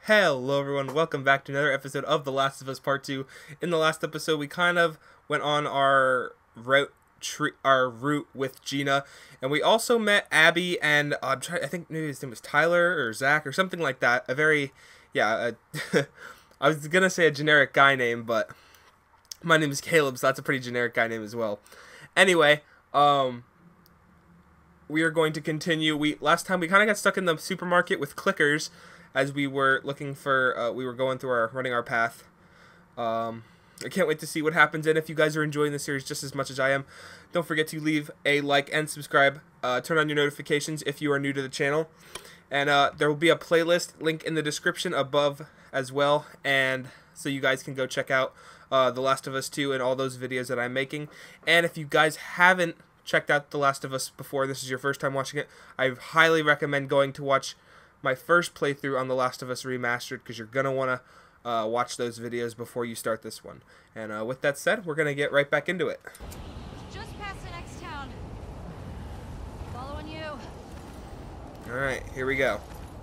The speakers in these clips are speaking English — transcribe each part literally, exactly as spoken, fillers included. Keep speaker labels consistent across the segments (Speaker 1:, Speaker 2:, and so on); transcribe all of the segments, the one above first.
Speaker 1: Hello everyone, welcome back to another episode of The Last of Us Part two. In the last episode, we kind of went on our route tre our route with Gina, and we also met Abby and uh, I'm trying, I think maybe his name was Tyler or Zach or something like that. A very, yeah, a, I was gonna say a generic guy name, but my name is Caleb, so that's a pretty generic guy name as well. Anyway, um... we are going to continue. We last time we kind of got stuck in the supermarket with clickers as we were looking for. Uh, we were going through our running our path. Um, I can't wait to see what happens. And if you guys are enjoying the series just as much as I am, don't forget to leave a like and subscribe. Uh, turn on your notifications if you are new to the channel. And uh, there will be a playlist link in the description above as well. And so you guys can go check out uh, The Last of Us two and all those videos that I'm making. And if you guys haven't checked out The Last of Us before, this is your first time watching it, I highly recommend going to watch my first playthrough on The Last of Us Remastered, because you're going to want to uh, watch those videos before you start this one. And uh, with that said, we're going to get right back into it.
Speaker 2: Just past the next town. Following you.
Speaker 1: Alright, here we go.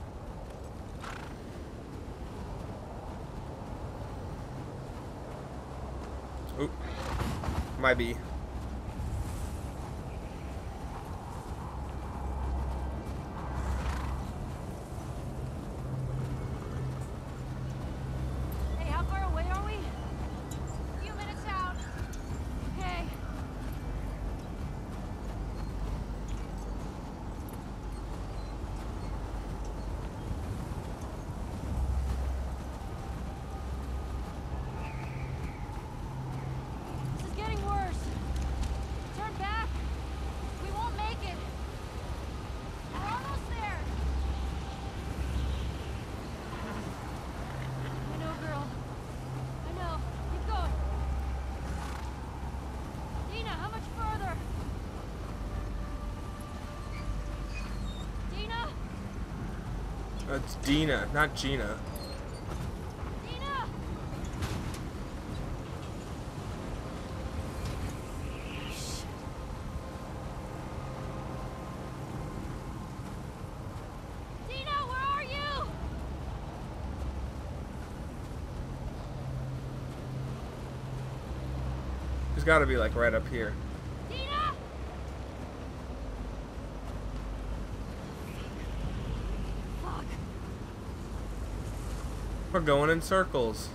Speaker 1: Oop. Might be. It's Dina, not Gina.
Speaker 2: Dina! Dina, where are you?
Speaker 1: It's got to be like right up here. We're going in circles.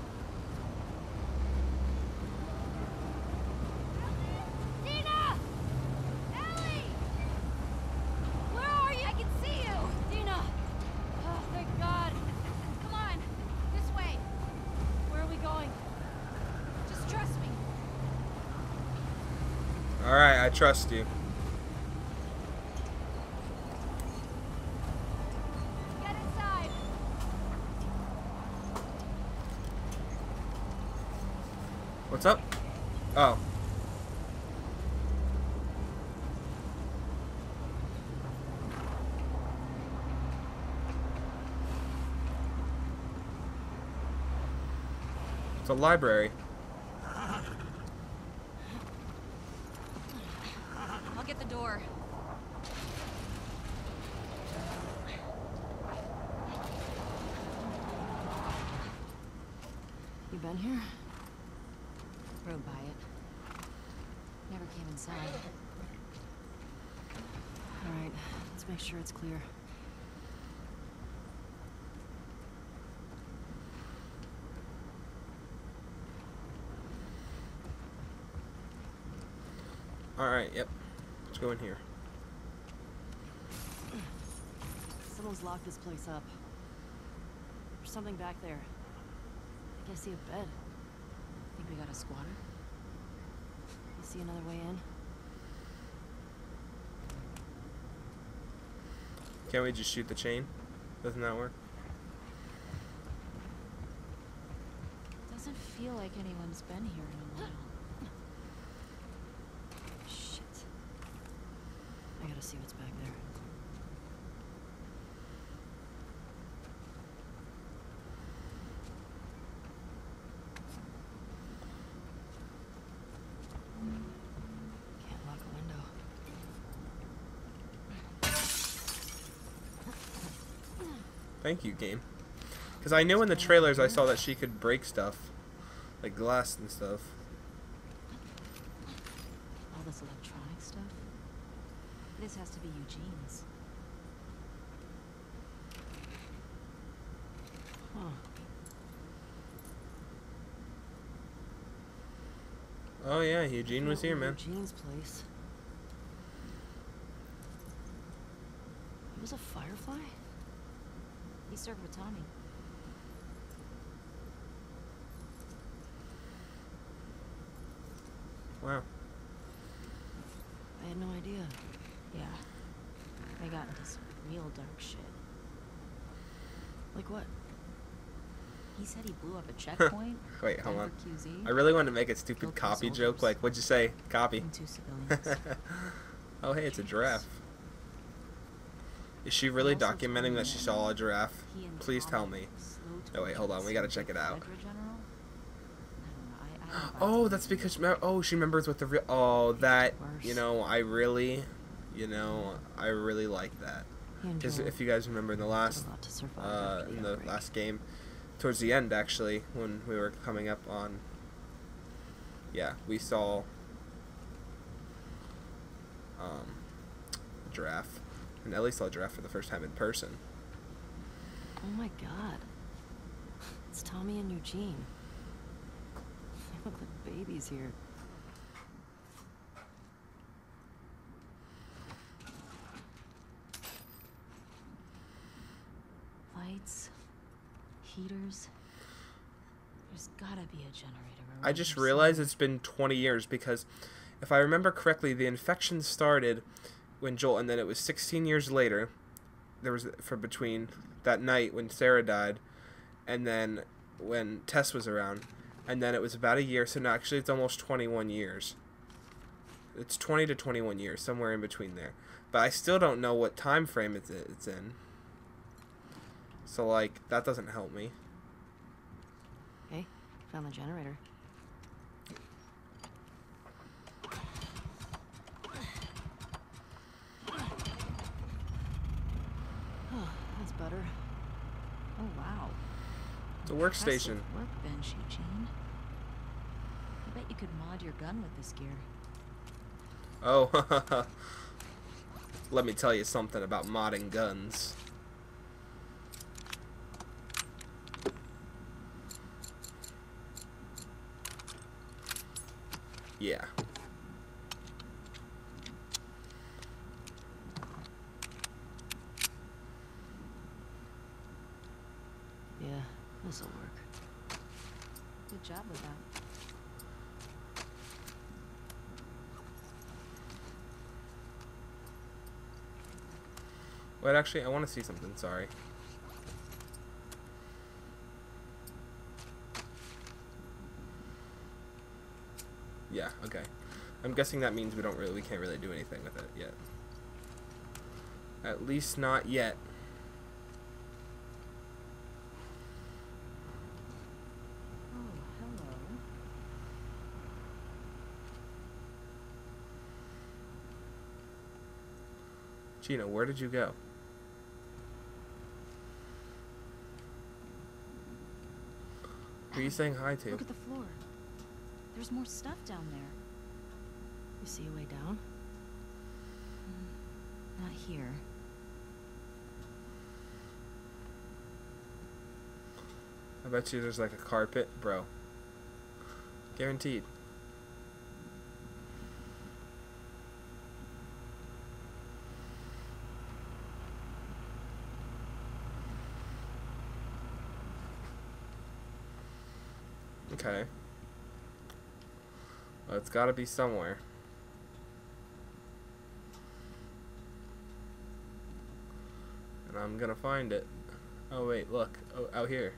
Speaker 2: Dina! Ellie! Where are you? I can see you! Dina! Oh, thank God. Come on. This way. Where are we going? Just trust me.
Speaker 1: Alright, I trust you. What's up? Oh. It's a library.
Speaker 2: I'll get the door. You been here? Rode by it. Never came inside. Alright, let's make sure it's clear.
Speaker 1: Alright, yep. Let's go in here.
Speaker 3: Someone's locked this place up. There's something back there. I think I see a bed. Think we got a squatter? You see another way in?
Speaker 1: Can't we just shoot the chain? Doesn't that work?
Speaker 2: Doesn't feel like anyone's been here in a while.
Speaker 3: Shit. I gotta see what's back there. Can't lock a window.
Speaker 1: Thank you, game. Because I know in the trailers I saw that she could break stuff. Like glass and stuff.
Speaker 3: All this electronic stuff?
Speaker 2: This has to be Eugene's.
Speaker 3: Huh.
Speaker 1: Oh yeah, Eugene was here, man.
Speaker 3: Eugene's place. He was a firefly?
Speaker 2: He served with Tommy.
Speaker 1: Wow.
Speaker 3: I had no idea.
Speaker 2: Yeah. They got into some real dark shit.
Speaker 3: Like what?
Speaker 2: He said he blew up a checkpoint.
Speaker 1: Wait, hold on.
Speaker 2: Denver Q Z.
Speaker 1: I really wanted to make a stupid
Speaker 2: Killed two
Speaker 1: copy
Speaker 2: soldiers.
Speaker 1: joke. Like, what'd you say? Copy.
Speaker 2: And two civilians.
Speaker 1: Oh, hey, it's a giraffe. Is she really
Speaker 2: He also told
Speaker 1: documenting
Speaker 2: me
Speaker 1: that she
Speaker 2: that
Speaker 1: saw a giraffe?
Speaker 2: He and
Speaker 1: Please tell
Speaker 2: Tommy
Speaker 1: me.
Speaker 2: were slow to
Speaker 1: Oh, wait, hold on. We gotta check it out.
Speaker 2: Fedra General? I don't know. I, I don't buy
Speaker 1: Oh,
Speaker 2: Tommy
Speaker 1: that's because
Speaker 2: either.
Speaker 1: oh, she remembers what the real. Oh, that
Speaker 3: Worse.
Speaker 1: you know, I really, you know, I really like that.
Speaker 3: He and
Speaker 1: Because
Speaker 3: Joel
Speaker 1: if you guys remember in the
Speaker 3: did
Speaker 1: last,
Speaker 3: a lot to survive
Speaker 1: uh,
Speaker 3: after
Speaker 1: in the
Speaker 3: outbreak.
Speaker 1: last game, towards the end actually, when we were coming up on. Yeah, we saw. Um, a giraffe, and Ellie saw a giraffe for the first time in person.
Speaker 3: Oh my god. It's Tommy and Eugene. They look like babies here.
Speaker 2: Lights, heaters. There's gotta be a generator.
Speaker 1: I
Speaker 2: around
Speaker 1: just
Speaker 2: here
Speaker 1: realized
Speaker 2: somewhere.
Speaker 1: it's been twenty years because, if I remember correctly, the infection started when Joel, and then it was sixteen years later. There was for between that night when Sarah died, and then when Tess was around, and then it was about a year. So now actually it's almost twenty-one years. It's twenty to twenty-one years, somewhere in between there. But I still don't know what time frame it's it's in. So like that doesn't help me.
Speaker 3: Hey, found the generator. Oh, that's better.
Speaker 2: Oh wow.
Speaker 1: The workstation.
Speaker 2: Impressive workbench, Eugene. I bet you could mod your gun with this gear.
Speaker 1: Oh, let me tell you something about modding guns. Yeah.
Speaker 3: Yeah, this'll work.
Speaker 2: Good job with that.
Speaker 1: Wait, actually, I want to see something. Sorry. Yeah. Okay. I'm guessing that means we don't really, we can't really do anything with it yet. At least not yet.
Speaker 2: Oh, hello.
Speaker 1: Gina, where did you go? Who are you saying hi to?
Speaker 2: Look at the floor. There's more stuff down there.
Speaker 3: You see a way down?
Speaker 2: Not here.
Speaker 1: I bet you there's like a carpet, bro. Guaranteed. Okay. Well, it's gotta be somewhere. And I'm gonna find it. Oh wait, look. Oh, out here.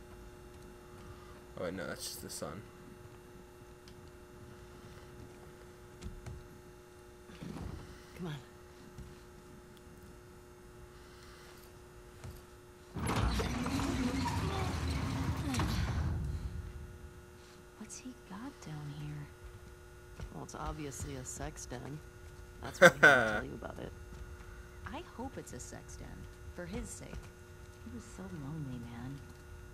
Speaker 1: Oh wait, no, that's just the sun.
Speaker 3: Come on.
Speaker 2: What's he got down here?
Speaker 3: Well, it's obviously a sex den. That's why he didn't tell you about it.
Speaker 2: I hope it's a sex den. For his sake. He was so lonely, man.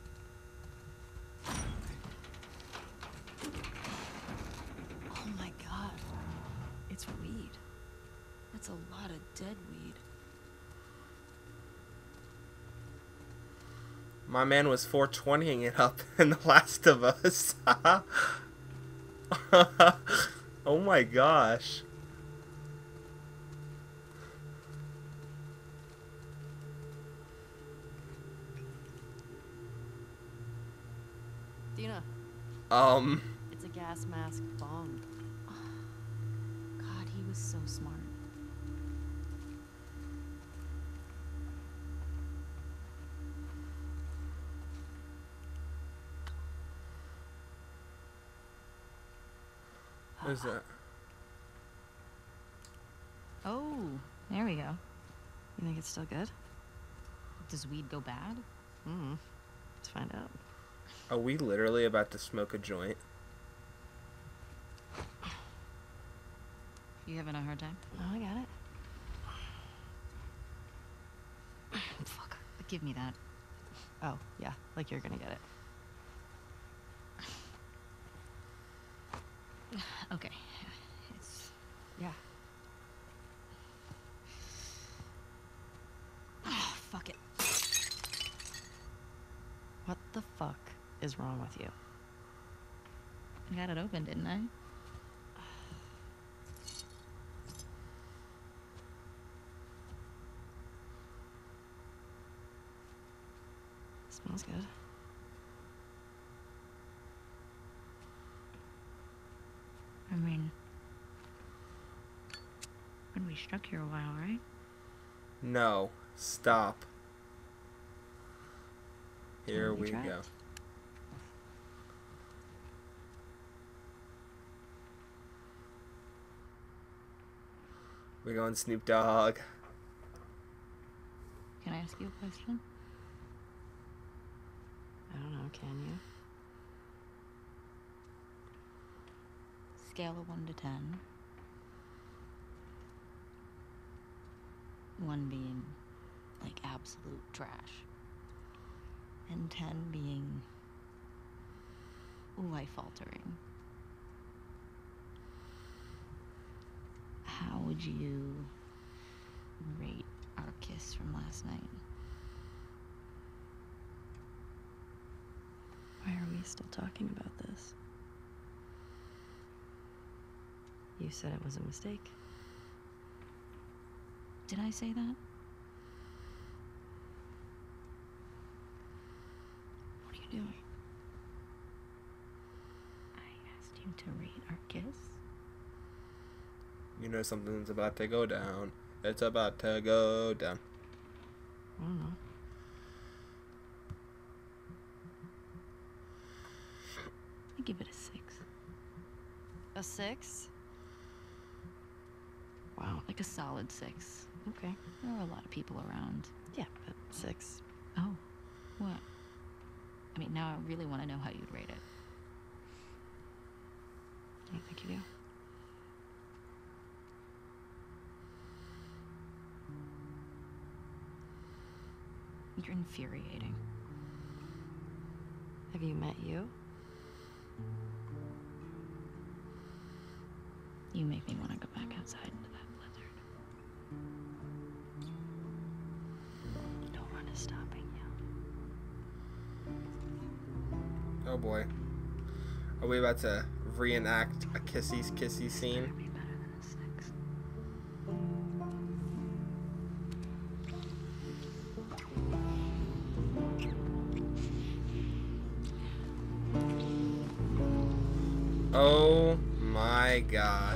Speaker 3: That's a lot of dead weed.
Speaker 1: My man was four twentying it up in The Last of Us. Oh my gosh.
Speaker 3: Dina,
Speaker 1: Um,
Speaker 3: it's a gas mask bomb. Oh, God, he was so smart.
Speaker 1: what is that?
Speaker 4: Oh, there we go.
Speaker 3: You think it's still good?
Speaker 4: Does weed go bad?
Speaker 3: Hmm. Let's find out.
Speaker 1: Are we literally about to smoke a joint?
Speaker 4: You having a hard time?
Speaker 3: Oh, I got it.
Speaker 4: Fuck. Give me that.
Speaker 3: Oh, yeah, like you're gonna get it.
Speaker 4: Okay. It's...
Speaker 3: Yeah.
Speaker 4: Oh, fuck it.
Speaker 3: What the fuck is wrong with you?
Speaker 4: I got it open, didn't I?
Speaker 3: Smells good.
Speaker 4: I mean... When we stuck here a while, right?
Speaker 1: No. Stop. Here
Speaker 3: we
Speaker 1: we
Speaker 3: tried.
Speaker 1: go. We're going Snoop Dogg.
Speaker 4: Can I ask you a question?
Speaker 3: I don't know, can you?
Speaker 4: Scale of one to ten. One being, like, absolute trash. And ten being life-altering. How would you rate our kiss from last night?
Speaker 3: Why are we still talking about this? You said it was a mistake.
Speaker 4: Did I say that?
Speaker 3: What are you doing?
Speaker 4: I asked you to rate our kiss.
Speaker 1: You know something's about to go down. It's about to go down.
Speaker 3: I don't know.
Speaker 4: I give it a six.
Speaker 3: A six? Wow.
Speaker 4: Like a solid six.
Speaker 3: Okay.
Speaker 4: There were a lot of people around.
Speaker 3: Yeah, but six.
Speaker 4: Oh, what? I mean, now I really want to know how you'd rate it.
Speaker 3: I don't think you do.
Speaker 4: You're infuriating.
Speaker 3: Have you met you?
Speaker 4: You make me want to go back outside into that blizzard.
Speaker 3: No one is stopping you.
Speaker 1: Oh boy. Are we about to reenact a kissy kissy scene?
Speaker 4: Be better than a six.
Speaker 1: Oh my gosh.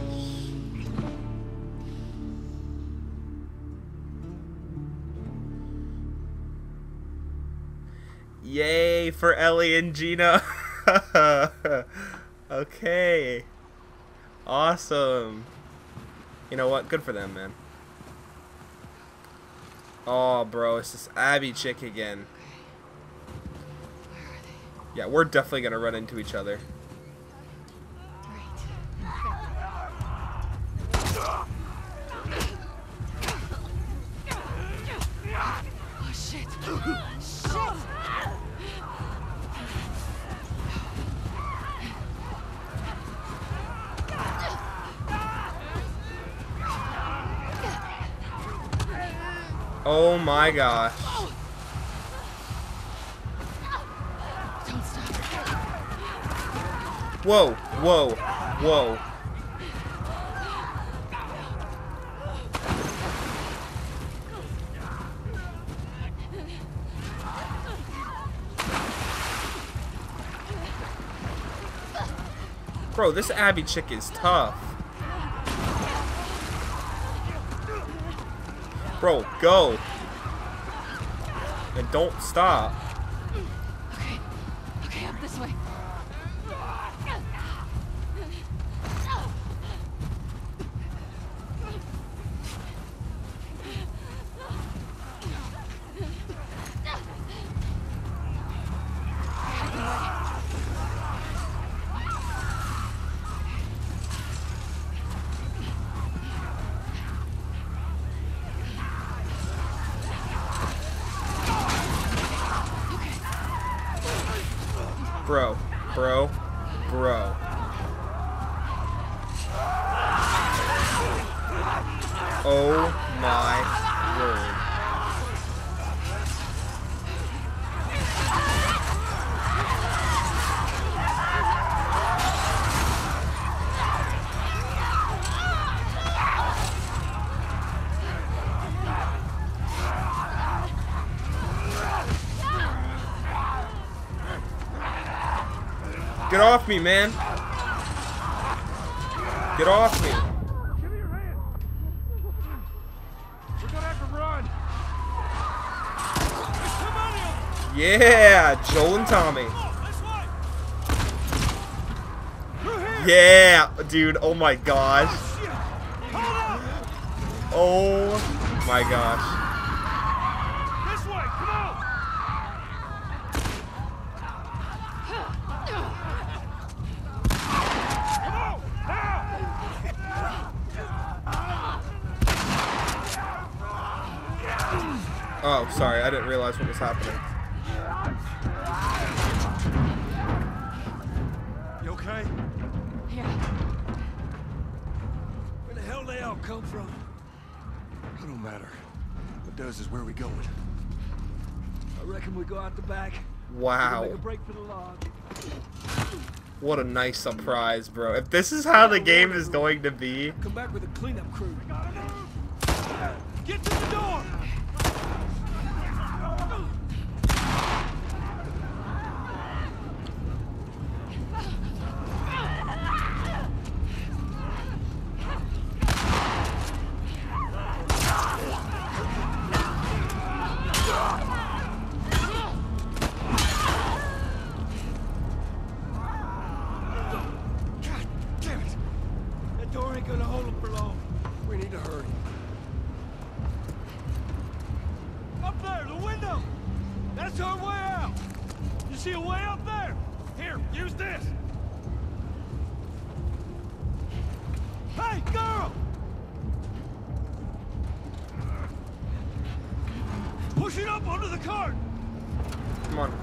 Speaker 1: Yay for Ellie and Gina. Okay. Awesome. You know what? Good for them, man. Oh, bro, it's this Abby chick again. Yeah, we're definitely gonna run into each other.
Speaker 3: Oh, shit. Shit!
Speaker 1: Oh my gosh.
Speaker 3: Don't stop.
Speaker 1: Whoa, whoa, whoa. Bro, this Abby chick is tough. Bro, go. And don't stop.
Speaker 3: Okay. Okay, up this way.
Speaker 1: Bro, bro, bro. Oh my word. Get off me, man. Get off me.
Speaker 5: Give me your hand. We're gonna have to run. Come on in.
Speaker 1: Yeah, Joel and Tommy.
Speaker 5: Through here.
Speaker 1: Yeah, dude. Oh my gosh.
Speaker 5: Shit. Hold
Speaker 1: Oh my gosh.
Speaker 5: up. This way. Come on. Come on. Now.
Speaker 1: Oh, sorry. I didn't realize what was happening.
Speaker 5: You okay?
Speaker 3: Yeah.
Speaker 5: Where the hell they all come from? It don't matter. What does is where we going. I reckon we go out the back.
Speaker 1: Wow.
Speaker 5: Make a break for the log.
Speaker 1: What a nice surprise, bro. If this is how the game is going to be.
Speaker 5: Come back with a cleanup crew. Get to the door. God damn it. That door ain't gonna hold him for long. We need to hurry. Up there, the window! That's our way out! You see a way up there? Here, use this! Hey, girl! Push it up onto the cart!
Speaker 1: Come on.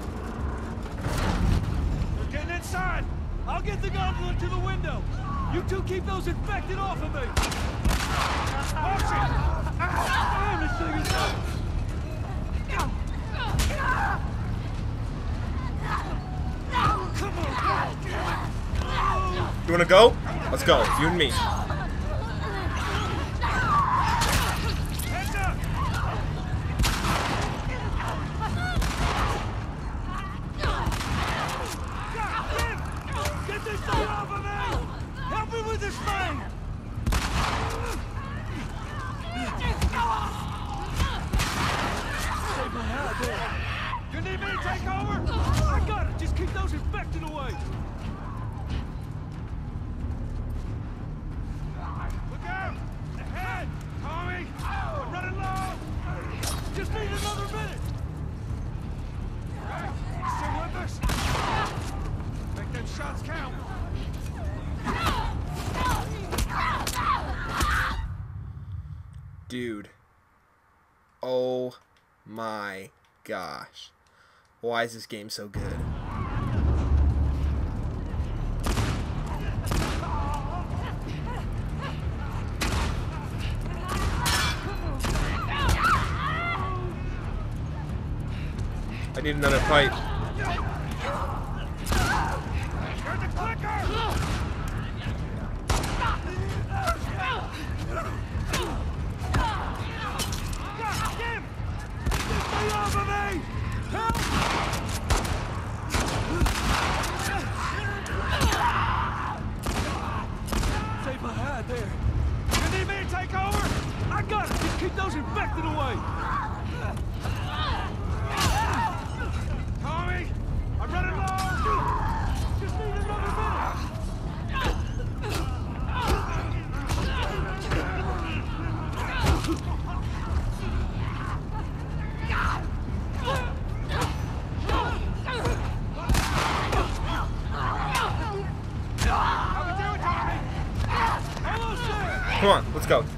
Speaker 5: We're getting inside! I'll get the gondola to the window! You two keep those infected off of me! Watch it! Ah, damn, this thing is up! Come on!
Speaker 1: You wanna go? Let's go. You and me.
Speaker 5: Heads up! God damn it! Get this thing off of me! Help me with this thing! Save my hide there. You need me to take over? I got it. Just keep those infected away. Look out! Ahead! Tommy! I'm running low! Just need another minute! Okay, you still with us? Make them shots count!
Speaker 1: Dude. Oh my gosh. Why is this game so good? need another pipe.
Speaker 5: There's a clicker! God damn! Stay off of me! Help! Safe ahead there. You need me to take over? I got it. Just keep those infected away. Tommy, I'm running low. Just need another minute. How we doing, Tommy? Almost there.
Speaker 1: Come on, let's go.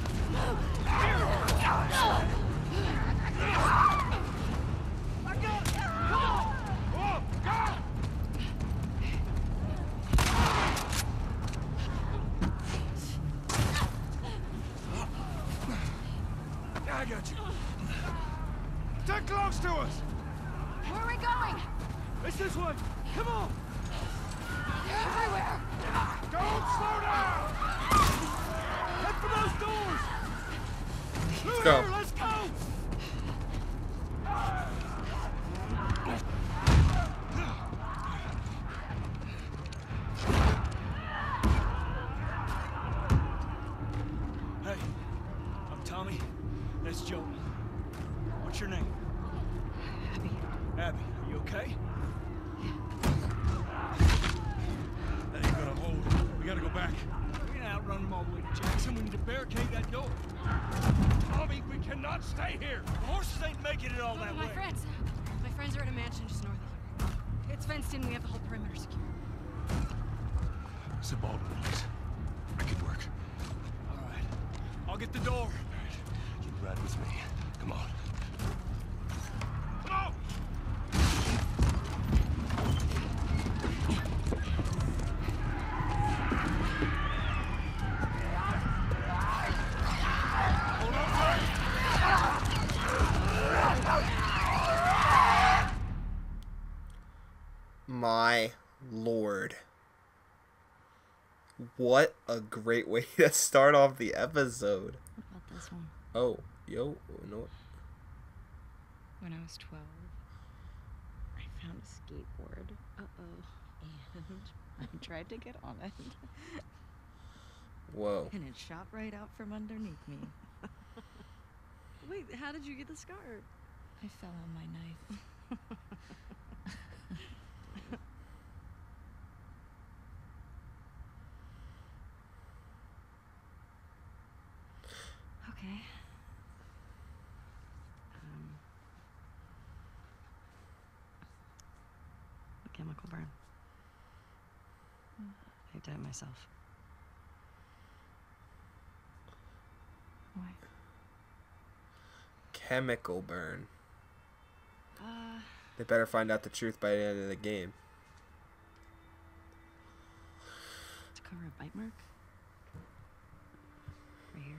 Speaker 5: I got you. Stay close to us.
Speaker 2: Where are we going?
Speaker 5: It's this way. Come on.
Speaker 2: Everywhere.
Speaker 5: Don't slow down. Head for those doors. Through
Speaker 1: Go.
Speaker 5: here. Let's go. Hey, I'm Tommy. That's Joe. What's your name?
Speaker 3: Abby.
Speaker 5: Abby, are you okay? That ain't gonna hold. We gotta go back. We can outrun them all the way to Jackson. We need to barricade that door. Tommy, we cannot stay here. The horses ain't making it all
Speaker 3: Oh,
Speaker 5: that
Speaker 3: my
Speaker 5: way.
Speaker 3: friends. My friends are at a mansion just north of here. It's fenced in. We have the whole perimeter secure.
Speaker 5: It's a Baldwin place. I could work. All right. I'll get the door. All right. You ride with me. Come on. Come on! Hold on tight.
Speaker 1: My lord. What a great way to start off the episode.
Speaker 3: What about this one?
Speaker 1: Oh, yo, no.
Speaker 4: When I was twelve, I found a skateboard. Uh-oh. And I tried to get on it.
Speaker 1: Whoa.
Speaker 4: And it shot right out from underneath me.
Speaker 3: Wait, how did you get the scar?
Speaker 4: I fell on my knife.
Speaker 3: Okay. Um, a chemical burn. I did it myself.
Speaker 4: Why?
Speaker 1: Chemical burn.
Speaker 3: Uh,
Speaker 1: They better find out the truth by the end of the game.
Speaker 3: to cover a bite mark. Right here.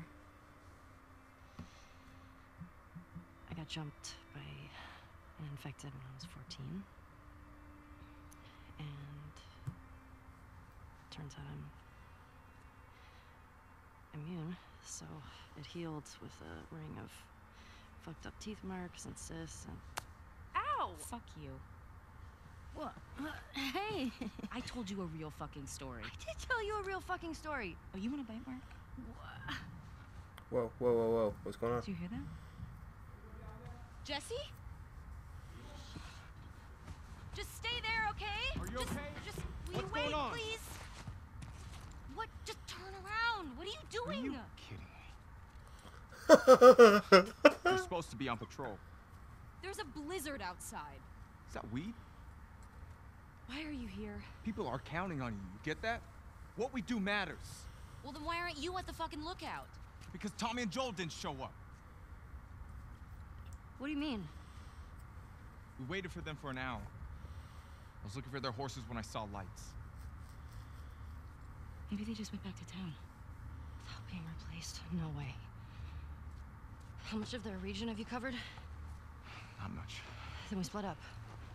Speaker 3: I got jumped by an infected when I was fourteen. And turns out I'm immune, so it healed with a ring of fucked up teeth marks and cysts and...
Speaker 2: Ow!
Speaker 4: Fuck you.
Speaker 3: What? Hey!
Speaker 2: I told you a real fucking story.
Speaker 3: I did tell you a real fucking story.
Speaker 4: Oh, you want a bite mark?
Speaker 1: Whoa, whoa, whoa, whoa. What's going on?
Speaker 4: Did you hear that?
Speaker 2: Jesse? Just stay there, okay?
Speaker 5: Are you
Speaker 2: just,
Speaker 5: okay?
Speaker 2: Just, will
Speaker 5: What's
Speaker 2: you wait,
Speaker 5: going on?
Speaker 2: please? What? Just turn around. What are you doing?
Speaker 5: Are you kidding me? You're supposed to be on patrol.
Speaker 2: There's a blizzard outside.
Speaker 5: Is that weed?
Speaker 2: Why are you here?
Speaker 5: People are counting on you. You get that? What we do matters.
Speaker 2: Well, then why aren't you at the fucking lookout?
Speaker 5: Because Tommy and Joel didn't show up.
Speaker 3: What do you mean?
Speaker 5: We waited for them for an hour. I was looking for their horses when I saw lights.
Speaker 3: Maybe they just went back to town. Without being replaced. No way. How much of their region have you covered?
Speaker 5: Not much.
Speaker 3: Then we split up.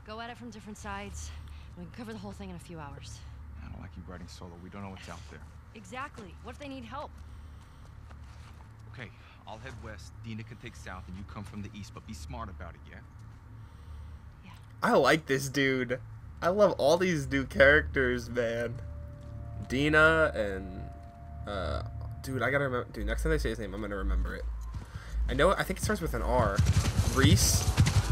Speaker 3: Go at it from different sides. We can cover the whole thing in a few hours.
Speaker 6: I don't like you riding solo. We don't know what's out there.
Speaker 3: Exactly. What if they need help?
Speaker 6: Okay, I'll head west. Dina can take south, and you come from the east. But be smart about it, yeah?
Speaker 3: Yeah.
Speaker 1: I like this dude. I love all these new characters, man. Dina and uh, dude, I gotta remember. Dude, next time they say his name, I'm gonna remember it. I know. I think it starts with an R. Reese.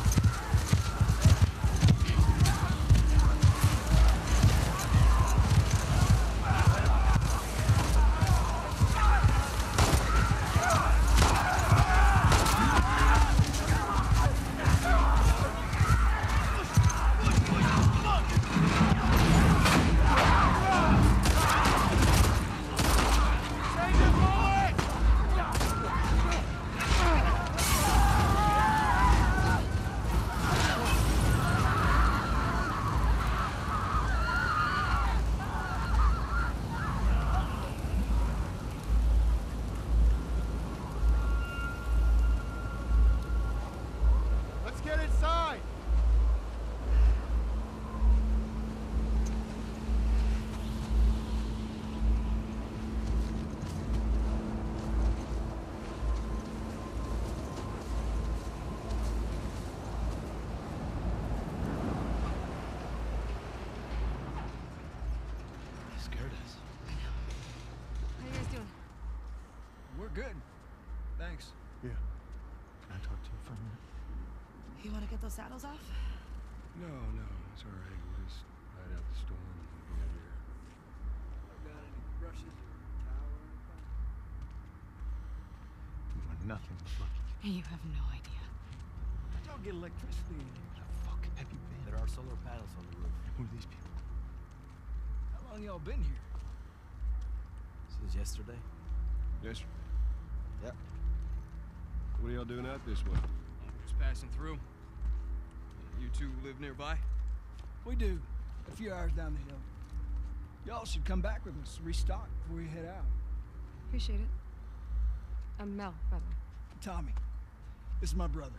Speaker 5: Let's get inside!
Speaker 7: You scared us.
Speaker 3: How you guys doing?
Speaker 5: We're good. Thanks.
Speaker 7: Yeah. Can I talk to you for a minute?
Speaker 3: You want to get those saddles off?
Speaker 5: No, no, it's all right. We'll just ride out the storm and we'll be out here. Got any brushes or towel or anything?
Speaker 7: We were nothing but lucky.
Speaker 4: You have no idea.
Speaker 5: Y'all get electricity in here.
Speaker 7: Where the fuck have you been?
Speaker 8: There are solar panels on the roof.
Speaker 7: Who are these people?
Speaker 5: How long y'all been here?
Speaker 8: Since yesterday?
Speaker 5: Yesterday.
Speaker 8: Yep.
Speaker 5: What are y'all doing out this way?
Speaker 6: Just passing through. You two live nearby?
Speaker 9: We do. A few hours down the hill. Y'all should come back with us, restock before we head out.
Speaker 3: Appreciate it. I'm Mel, by the way.
Speaker 9: Tommy, this is my brother.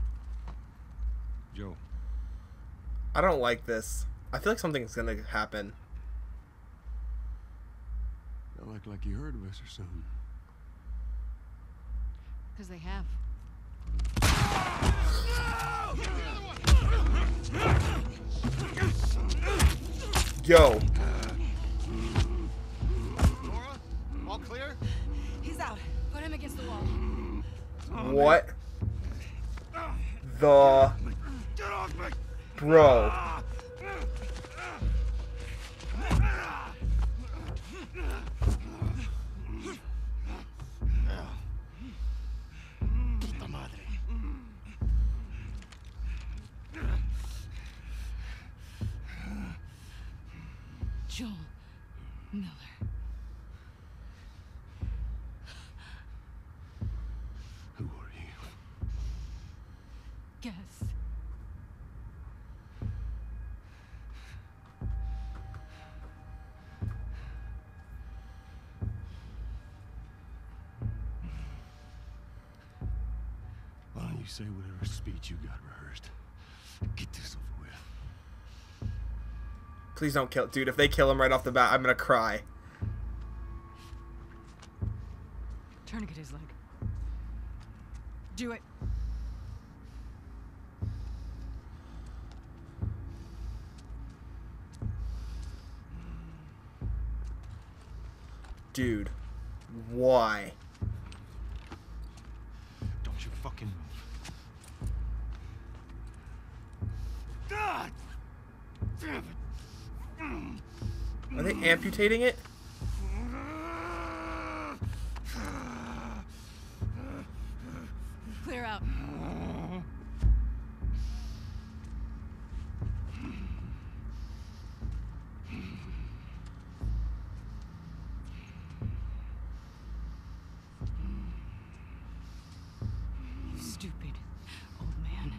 Speaker 5: Joe.
Speaker 1: I don't like this. I feel like something's gonna happen.
Speaker 5: Y'all act like you heard of us or something.
Speaker 3: Because they have.
Speaker 1: Yo.
Speaker 7: Laura? All clear?
Speaker 3: He's out. Put him against the wall.
Speaker 1: What? The. Bro.
Speaker 7: Puta madre.
Speaker 4: Joel Miller.
Speaker 5: Who are you?
Speaker 4: Guess.
Speaker 5: Why don't you say whatever speech you got rehearsed? Get this over with.
Speaker 1: Please don't kill. Dude, if they kill him right off the bat, I'm gonna cry.
Speaker 4: Tourniquet his leg. Do it.
Speaker 1: Dude. Why?
Speaker 7: Don't you fucking move. God! Damn it!
Speaker 1: Are they amputating it?
Speaker 3: Clear out.
Speaker 4: You stupid old man.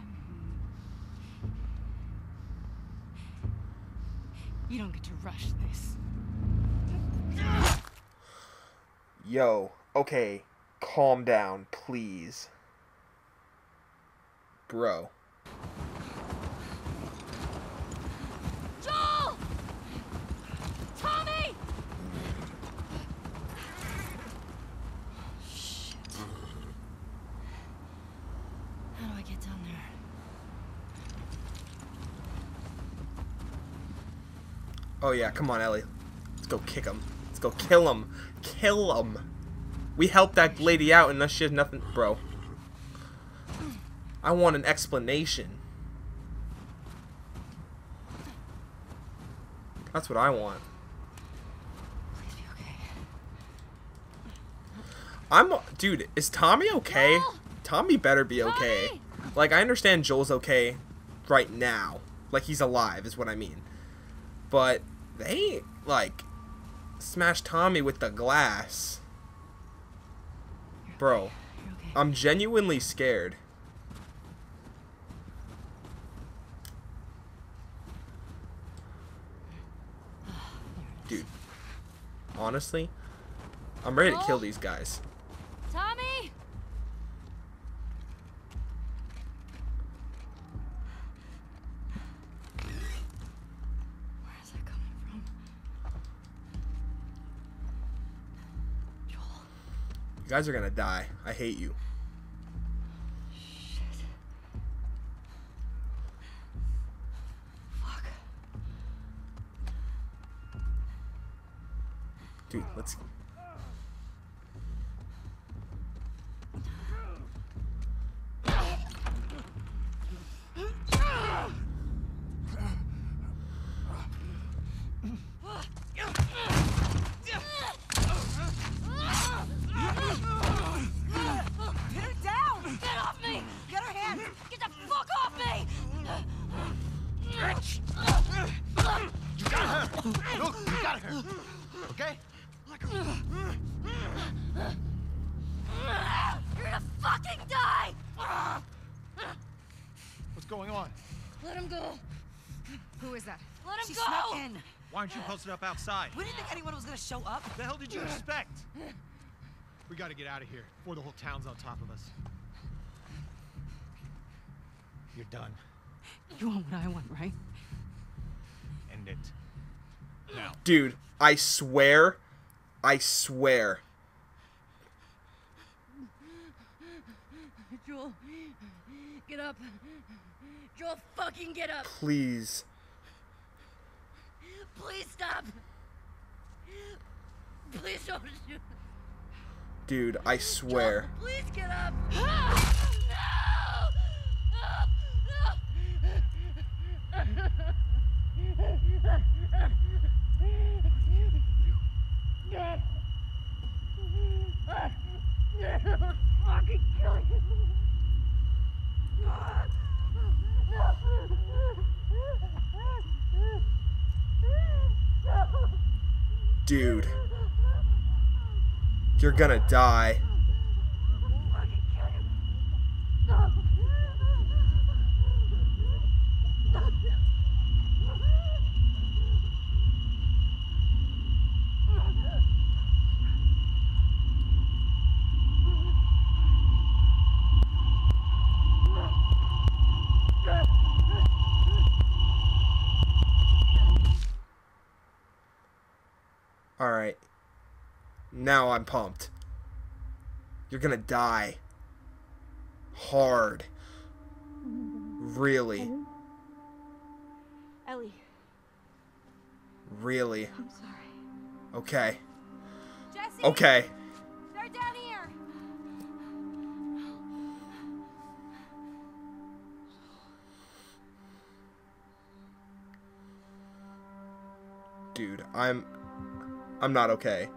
Speaker 4: You don't get to rush this.
Speaker 1: Yo. Okay. Calm down, please. Bro. Oh yeah, come on, Ellie. Let's go kick him. Let's go kill him. Kill him. We helped that lady out and she has nothing, bro. I want an explanation. That's what I want.
Speaker 3: Please be okay.
Speaker 1: I'm, dude, is Tommy okay?
Speaker 2: Joel!
Speaker 1: Tommy better be okay.
Speaker 2: Tommy!
Speaker 1: Like, I understand Joel's okay right now. Like, he's alive is what I mean. But they, like, smashed Tommy with the glass. Bro,
Speaker 3: You're okay.
Speaker 1: I'm genuinely scared. Dude, honestly, I'm ready to kill these guys.
Speaker 2: Tommy!
Speaker 3: Where is that coming from? Joel.
Speaker 1: You guys are gonna die. I hate you.
Speaker 3: Shit. Fuck.
Speaker 1: Dude, let's...
Speaker 2: Pin her down! Get off me! Get her hand! Get the fuck off me!
Speaker 7: You got her! Look, you got her! Okay?
Speaker 2: You're gonna fucking die!
Speaker 7: What's going on?
Speaker 2: Let him go!
Speaker 10: Who is that?
Speaker 2: Let him
Speaker 10: She
Speaker 2: go!
Speaker 10: snuck in.
Speaker 7: Why aren't you posted up outside?
Speaker 10: We didn't think anyone was gonna show up.
Speaker 7: What the hell did you expect? We gotta get out of here before the whole town's on top of us. You're done.
Speaker 3: You want what I want, right?
Speaker 7: End it. Now.
Speaker 1: Dude, I swear, I swear.
Speaker 2: Joel, get up. Joel, fucking get up.
Speaker 1: Please.
Speaker 2: Please stop. Please don't shoot.
Speaker 1: Dude, I swear.
Speaker 2: Joel, please get up. No! Fucking kill you.
Speaker 1: Dude. You're gonna die. Alright. Now I'm pumped. You're gonna die. Hard. Really.
Speaker 3: Ellie,
Speaker 1: Really.
Speaker 3: I'm sorry.
Speaker 1: Okay.
Speaker 2: Jesse,
Speaker 1: Okay.
Speaker 2: they're down here.
Speaker 1: Dude, I'm... I'm not okay.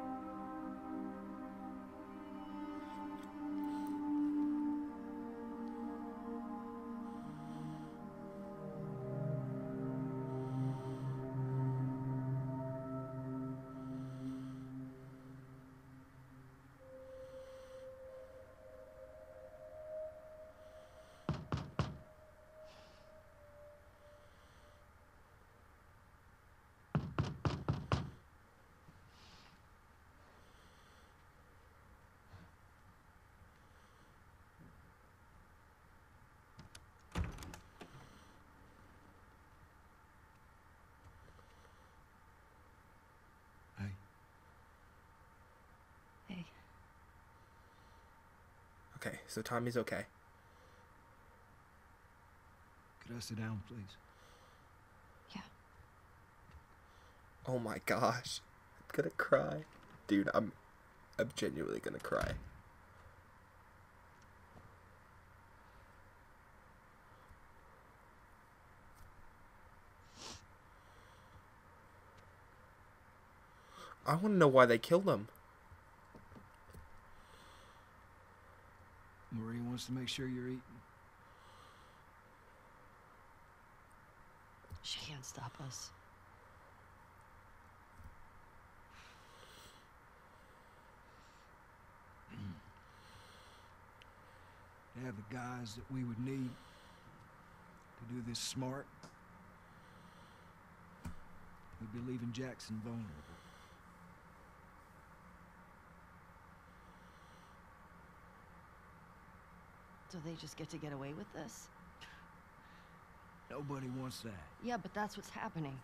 Speaker 3: Hey,
Speaker 1: Okay, so Tommy's okay.
Speaker 8: Could I sit down, please?
Speaker 3: yeah.
Speaker 1: Oh my gosh. I'm gonna cry. Dude, I'm I'm genuinely gonna cry. I want to know why they killed him.
Speaker 9: Marie wants to make sure you're eating.
Speaker 3: She can't stop us.
Speaker 9: They have the guys that we would need to do this smart. We'd be leaving Jackson vulnerable.
Speaker 3: So they just get to get away with this?
Speaker 9: Nobody wants that.
Speaker 3: Yeah, but that's what's happening.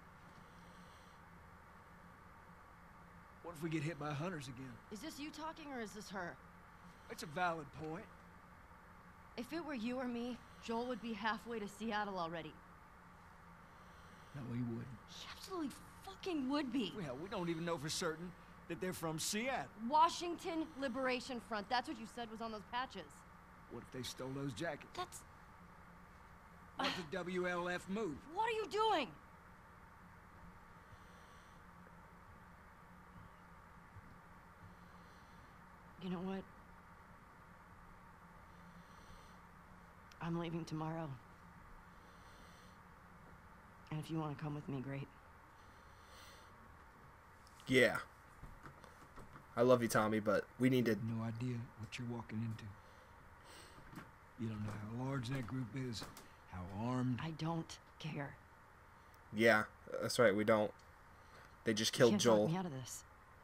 Speaker 9: What if we get hit by hunters again?
Speaker 3: Is this you talking or is this her?
Speaker 9: It's a valid point.
Speaker 3: If it were you or me, Joel would be halfway to Seattle already.
Speaker 9: No, he wouldn't.
Speaker 3: He absolutely fucking would be.
Speaker 9: Well, we don't even know for certain that they're from Seattle.
Speaker 3: Washington Liberation Front. That's what you said was on those patches.
Speaker 9: What if they stole those jackets?
Speaker 3: That's...
Speaker 9: What if the W L F move?
Speaker 3: What are you doing? You know what? I'm leaving tomorrow. And if you want to come with me, great.
Speaker 1: Yeah. I love you, Tommy, but we need to...
Speaker 9: No idea what you're walking into. You don't know how large that group is, how armed.
Speaker 3: I don't care.
Speaker 1: Yeah, that's right, we don't. They just killed
Speaker 3: you can't
Speaker 1: Joel.
Speaker 3: talk me out of this.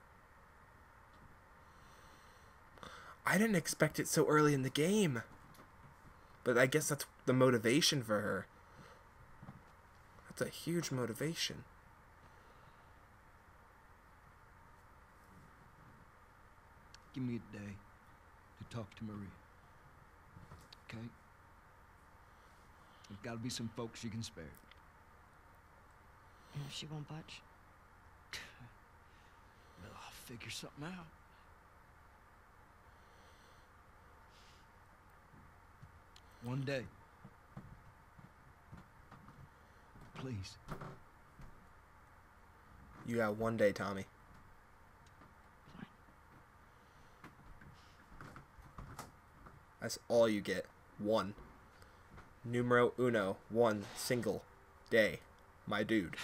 Speaker 1: I didn't expect it so early in the game. But I guess that's the motivation for her. That's a huge motivation.
Speaker 9: Give me a day to talk to Maria. Okay? There's gotta be some folks you can spare.
Speaker 3: And if she won't budge?
Speaker 9: Well, I'll figure something out. One day. Please.
Speaker 1: You got one day, Tommy.
Speaker 3: Fine.
Speaker 1: That's all you get. One. Numero uno. One single day. My dude.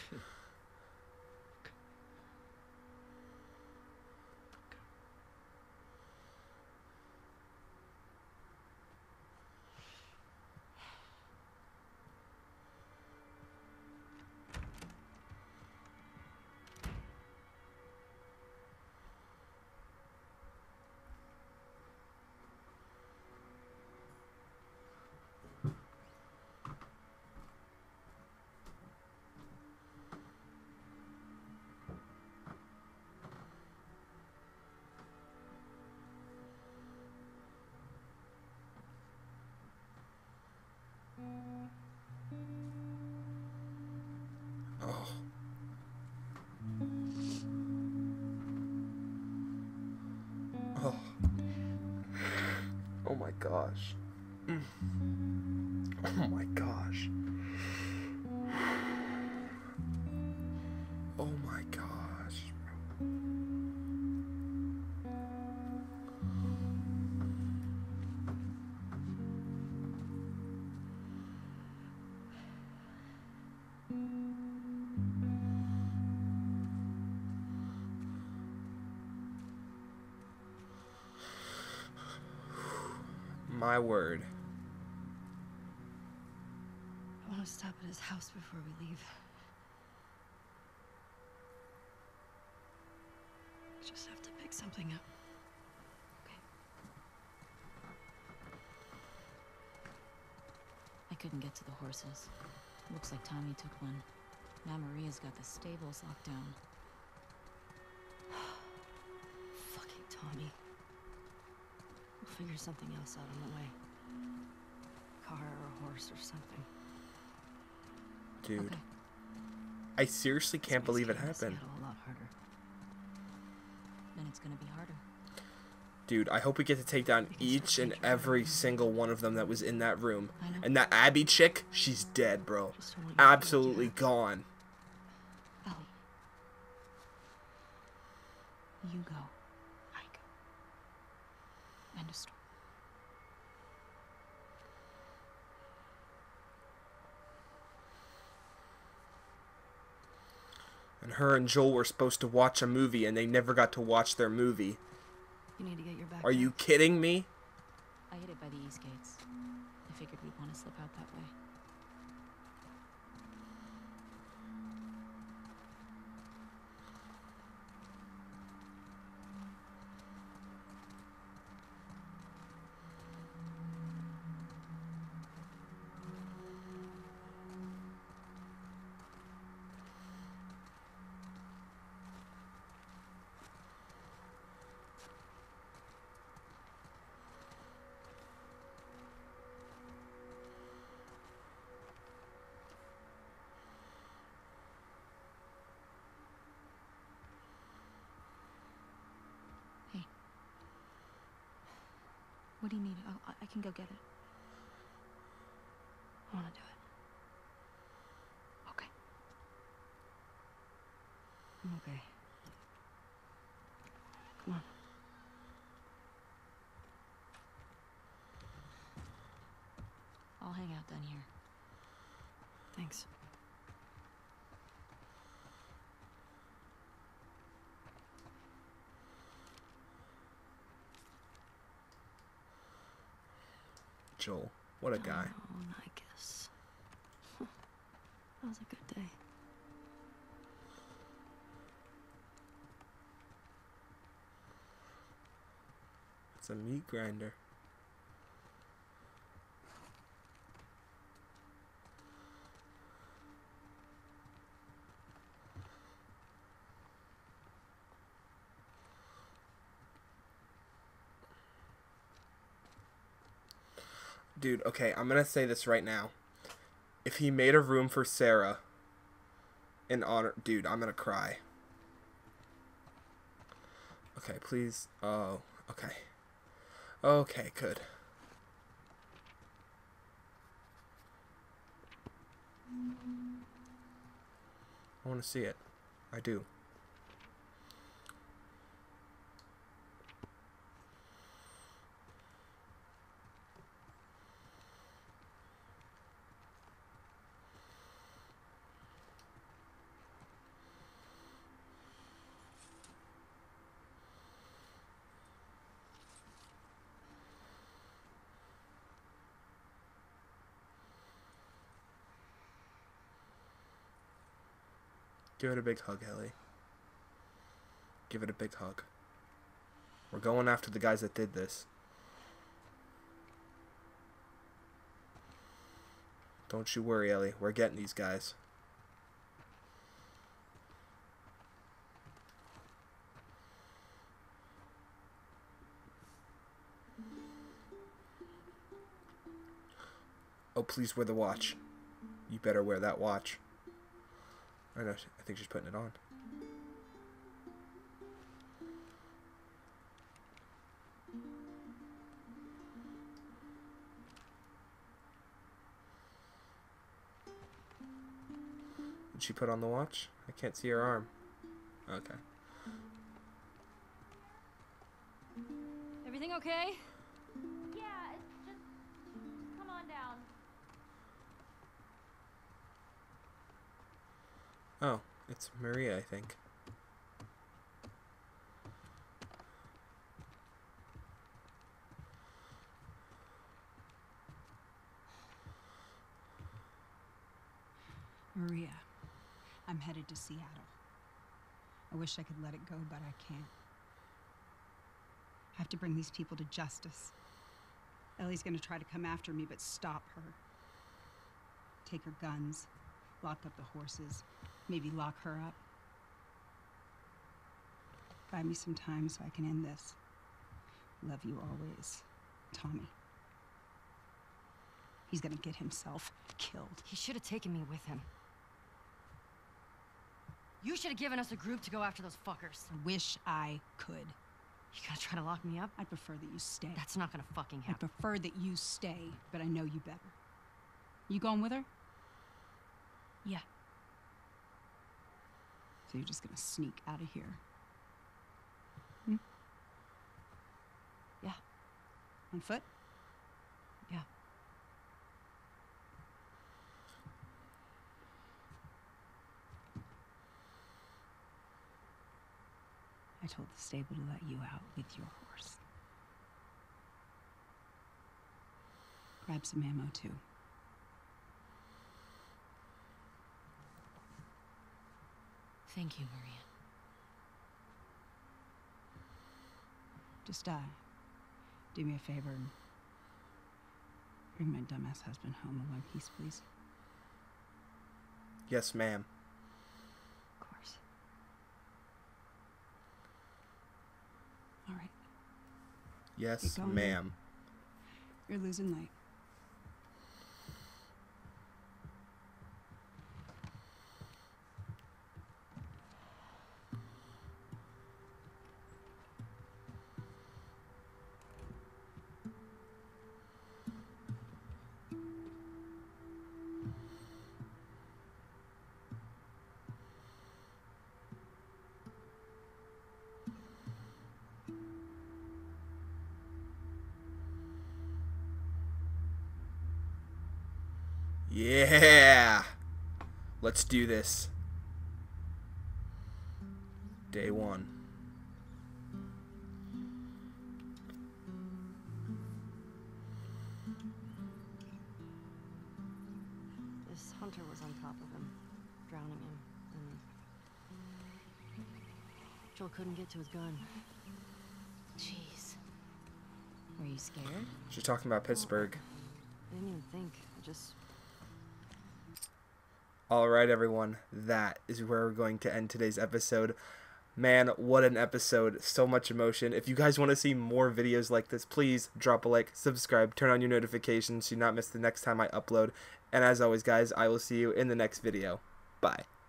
Speaker 1: Oh. Oh. Oh my gosh. Mm. Oh my gosh. Oh my gosh. My word.
Speaker 3: I want to stop at his house before we leave. Just have to pick something up. Okay.
Speaker 4: I couldn't get to the horses. Looks like Tommy took one. Now Maria's got the stables locked down.
Speaker 3: Fucking Tommy. We'll figure something else out on the way. Car or a horse or something.
Speaker 1: Dude.
Speaker 3: Okay.
Speaker 1: I seriously can't believe it happened.
Speaker 3: A lot harder.
Speaker 4: Then it's gonna be harder.
Speaker 1: Dude, I hope we get to take down each and every single one of them that was in that room. And that Abby chick, she's dead, bro. Absolutely gone.
Speaker 4: Ellie. You go. I go. End of story.
Speaker 1: And her and Joel were supposed to watch a movie, and they never got to watch their movie.
Speaker 3: You need to get your back.
Speaker 1: Are you kidding me?
Speaker 4: I hid it by the east gates. I figured we'd want to slip out that way. What do you need? Oh, I- I can go get it.
Speaker 3: I want to do it.
Speaker 4: Okay.
Speaker 3: I'm okay. Come on.
Speaker 4: I'll hang out down here.
Speaker 3: Thanks.
Speaker 1: Joel, what a guy.
Speaker 3: Oh, I guess. That was a good day.
Speaker 1: It's a meat grinder. Dude, okay, I'm gonna say this right now. If he made a room for Sarah in honor... Dude, I'm gonna cry. Okay, please. Oh, okay. Okay, good. I want to see it. I do. Give it a big hug, Ellie. Give it a big hug. We're going after the guys that did this. Don't you worry, Ellie. We're getting these guys. Oh, please wear the watch. You better wear that watch. I know, I think she's putting it on. Did she put on the watch? I can't see her arm. Okay.
Speaker 2: Everything okay? Yeah, it's just... come on down.
Speaker 1: Oh, it's Maria, I think.
Speaker 11: Maria, I'm headed to Seattle. I wish I could let it go, but I can't. I have to bring these people to justice. Ellie's gonna try to come after me, but stop her. Take her guns, lock up the horses, maybe lock her up. Buy me some time so I can end this. Love you always, Tommy. He's gonna get himself killed.
Speaker 3: He should have taken me with him. You should have given us a group to go after those fuckers.
Speaker 11: I wish I could.
Speaker 3: You gonna try to lock me up?
Speaker 11: I'd prefer that you stay.
Speaker 3: That's not gonna fucking
Speaker 11: I
Speaker 3: happen.
Speaker 11: prefer that you stay, but I know you better. You going with her?
Speaker 3: Yeah.
Speaker 11: So you're just gonna sneak out of here? Hmm?
Speaker 3: Yeah.
Speaker 11: On foot?
Speaker 3: Yeah.
Speaker 11: I told the stable to let you out with your horse. Grab some ammo, too.
Speaker 3: Thank you, Maria.
Speaker 11: Just, uh, do me a favor and bring my dumbass husband home in one piece, please.
Speaker 1: Yes, ma'am.
Speaker 3: Of course.
Speaker 11: All right.
Speaker 1: Yes,
Speaker 11: Get going.
Speaker 1: ma'am.
Speaker 11: You're losing light.
Speaker 1: Yeah. Let's do this. Day one.
Speaker 3: This hunter was on top of him, drowning him, and Joel couldn't get to his gun.
Speaker 4: Jeez. Were you scared?
Speaker 1: She's talking about Pittsburgh.
Speaker 3: I didn't even think. I just...
Speaker 1: Alright, everyone. That is where we're going to end today's episode. Man, what an episode. So much emotion. If you guys want to see more videos like this, please drop a like, subscribe, turn on your notifications so you not miss the next time I upload. And as always, guys, I will see you in the next video. Bye.